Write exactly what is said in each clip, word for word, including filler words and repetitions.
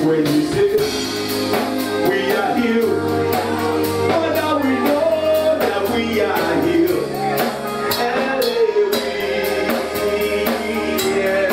When you say we are healed, oh, now we know that we are healed. And we, yeah,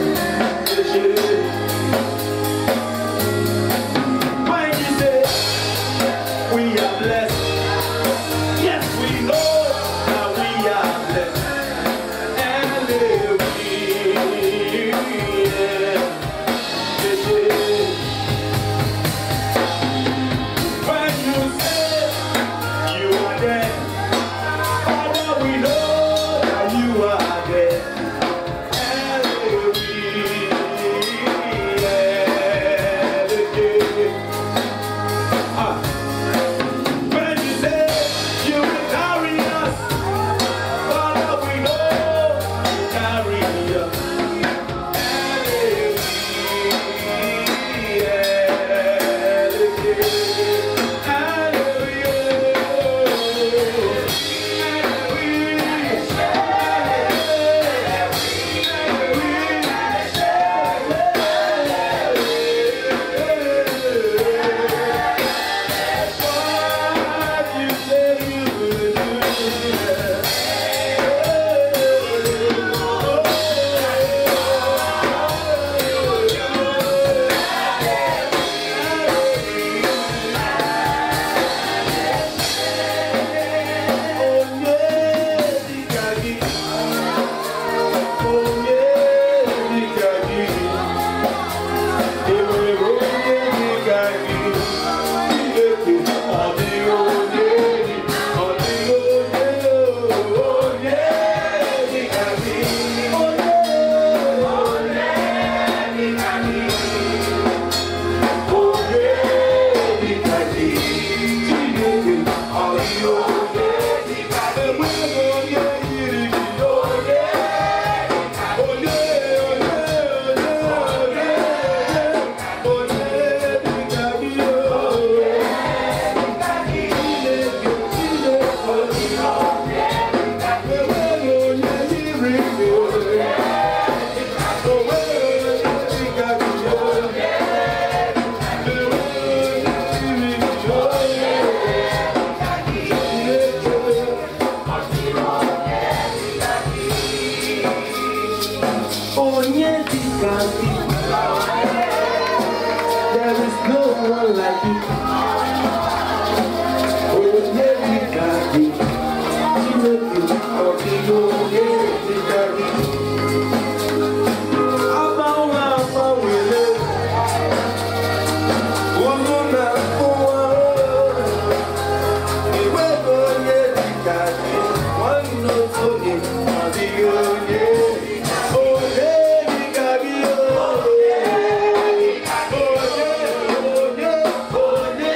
when you say we are blessed, yes, we know that we are blessed. And we, yeah. When you say you are there, Father, we know that you are there. And we, yeah, ah. When you say you will carry us, Father, we know you carry us. There is no one like you. Oh, yeah, we got you. We love you. Oh, yeah, we got you. I'm all out for we live. One more night for one. Yeah, we got you. One note for you. Oh, yeah. Oh, yeah.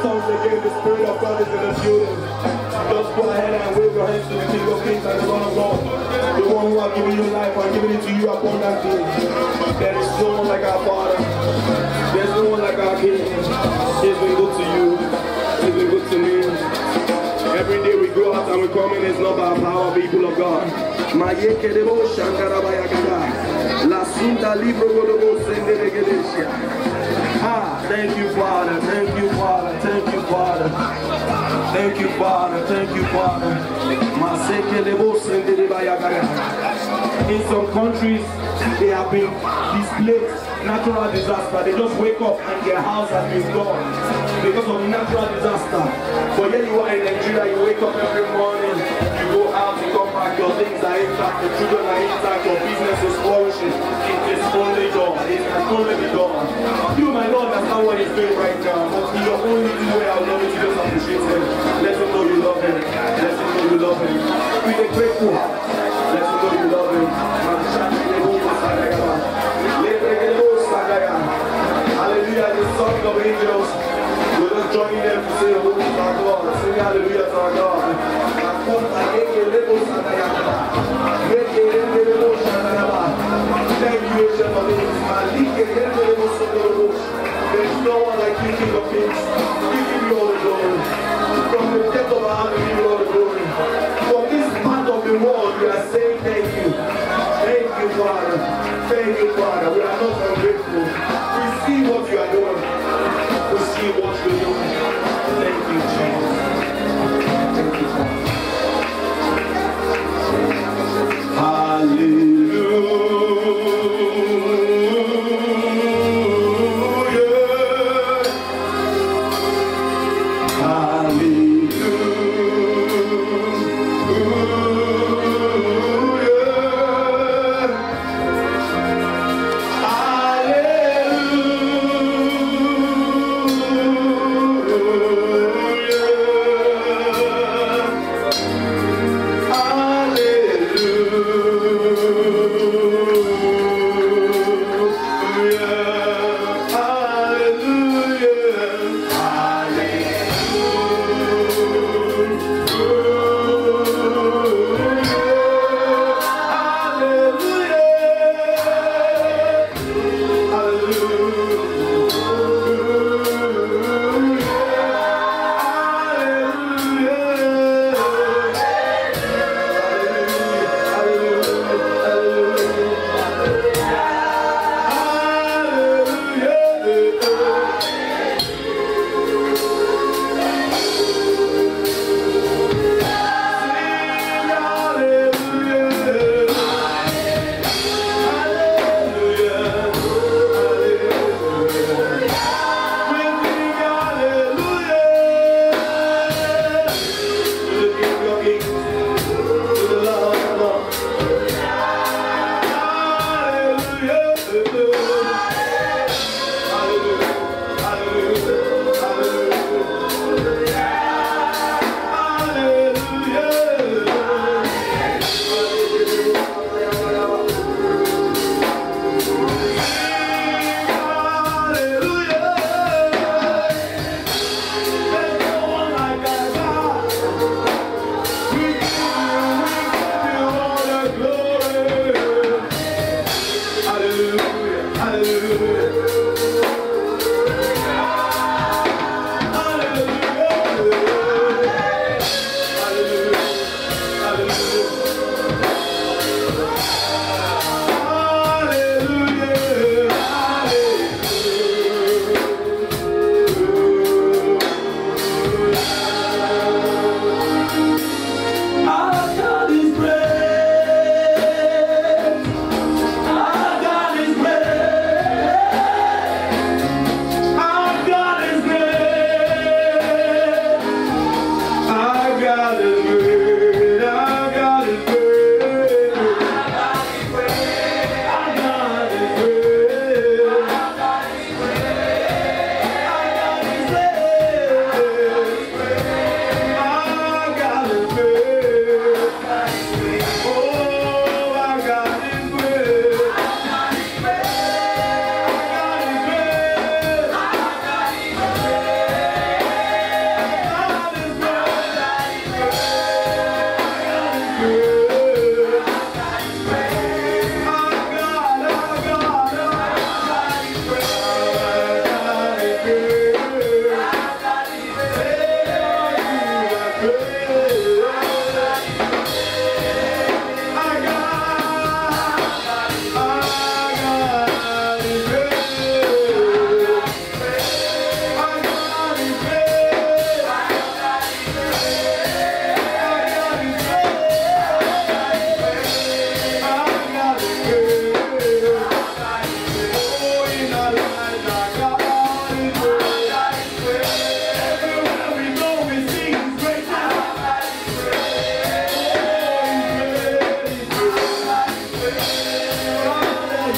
tongues again. The Spirit of God is in the building. Just go ahead and wave your hands to the King of Kings and the Lord of Lords. The one who has given you life and given it to you abundantly. There is no one like our Father. There's no one like our King. He's been good to you. He's been good to me. Every day we go out and we come in, it's not by power, people of God. Ah, thank you, Father. Thank you, Father. Thank you, Father. Thank you, Father. Thank you, Father. In some countries, they have been displaced, natural disaster. They just wake up and their house has been gone because of natural disaster. But then you are in Nigeria, you wake up every morning, you go out, you come back, your things are intact, the children are intact, your business is flourishing. It is only God. It can only be God. You might not understand what he's doing right now, but in your own little way, I would love you to just appreciate him. Let him know you love him. Let him know you love him. With a grateful heart, let him know you love him. Hallelujah, the song of angels. We're just joining them to say, holy to our God. Sing hallelujah to our God. Thank you, Ancient of Days. There's no one like you, King of Kings. We give you all the glory. From the depth of our heart, we give you all the glory. From this part of the world, we are saying thank you. Thank you, Father. Thank you, Father. We are not ungrateful. We see what you are doing. We see what you're doing. Thank you, Jesus. Thank you, Father. Hallelujah. Hallelujah.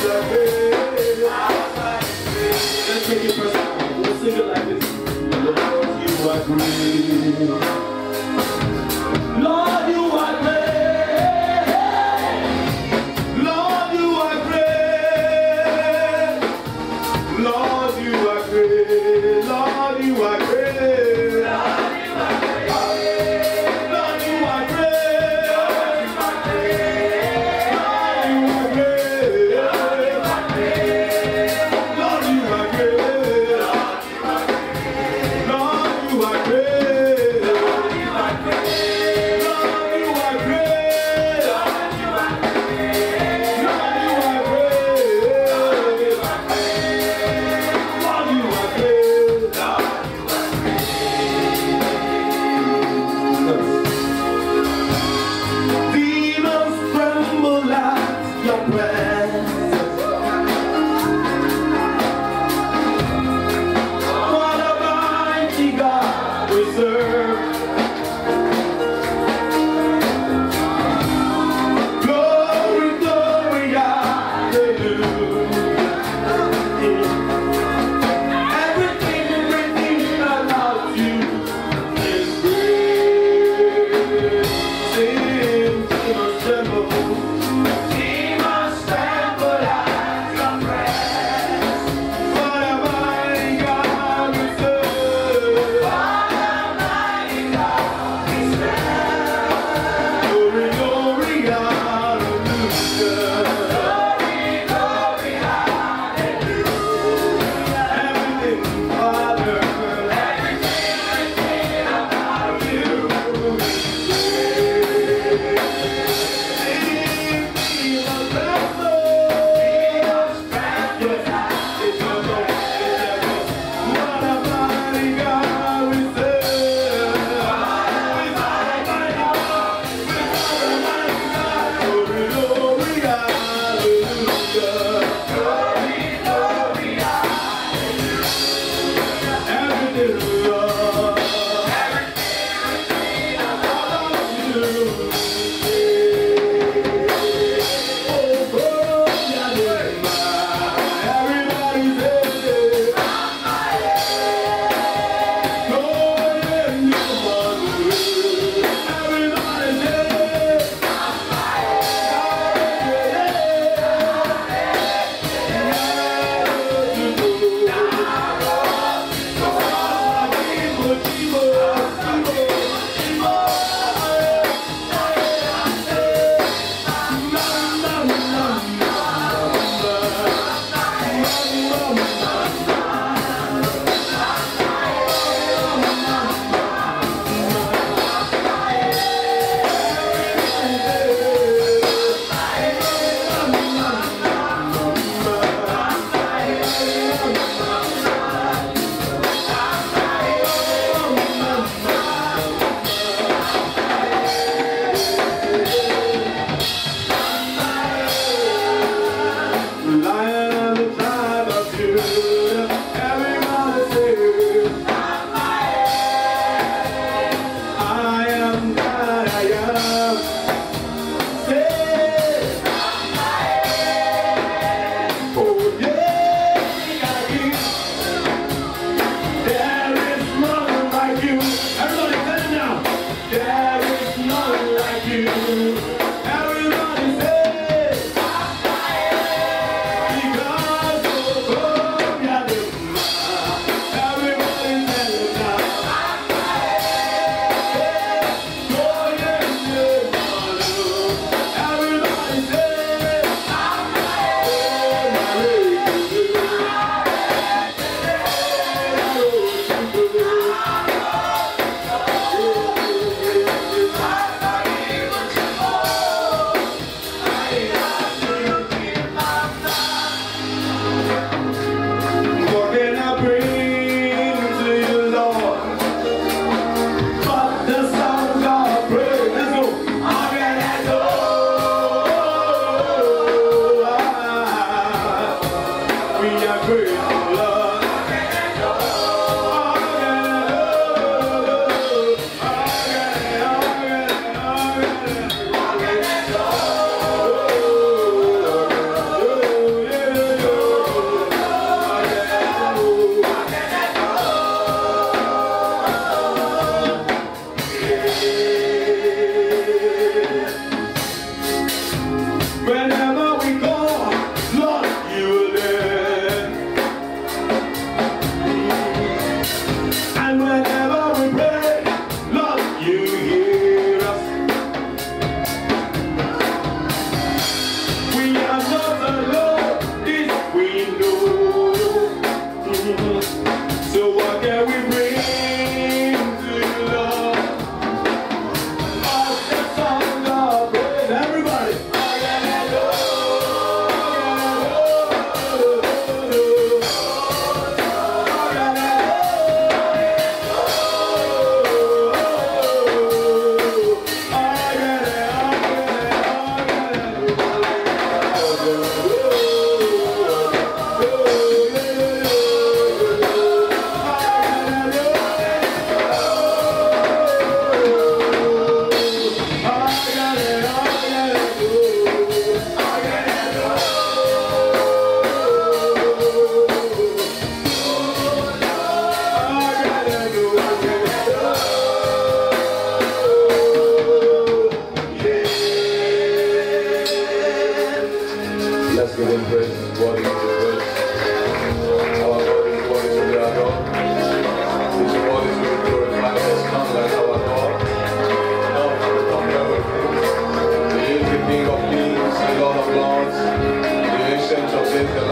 Let's make it personal. We'll sing it like this. Lord, you are great. Lord, you are great. Lord, you are great. Lord, you are great. Lord, you are great. Lord, you are great.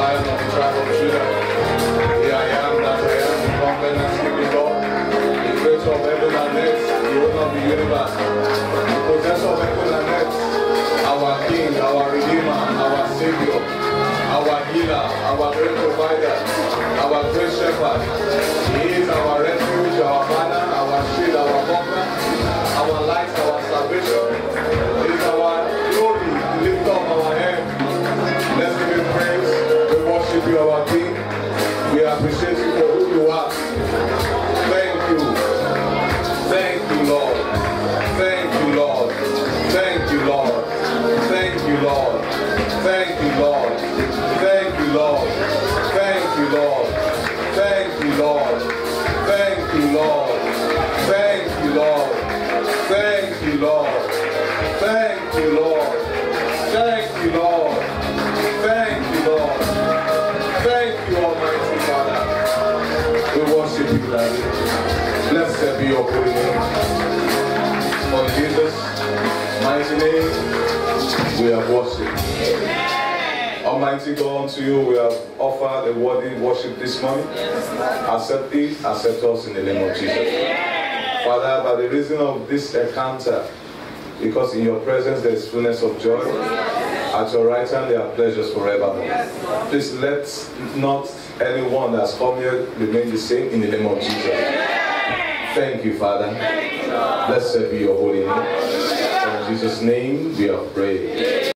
Lion of the tribe of Judah. Here I am that I am, the covenant keeping God, the creator of heaven and earth, the owner of the universe, the possessor of heaven and earth, our King, our Redeemer, our Savior, our healer, our great provider, our great shepherd. He is our refuge, our banner, our shield, our buckler, our light, our salvation. He is our glory, the lift of our head. Let's give him praise. We worship you, our King. We appreciate you for who you are. Thank you. Thank you, Lord. Thank you, Lord. Thank you, Lord. Thank you, Lord. Thank you, Lord. Thank you, Lord. Thank you, Lord. Thank you, Lord. Thank you, Lord. Thank you, Lord. Thank you, Lord. Thank you, Lord. Thank you, Lord. Thank you, Lord. Thank you, Almighty Father. We worship you, Daddy. Blessed be your holy name. For Jesus' mighty name, we have worshipped. Almighty God, unto you we have offered a worthy worship this morning. Accept it, accept us in the name of Jesus. Father, by the reason of this encounter, because in your presence there is fullness of joy, at your right hand there are pleasures forevermore. Please let not anyone that has come here remain the same in the name of Jesus. Thank you, Father. Blessed be your holy name. In Jesus' name we have prayed.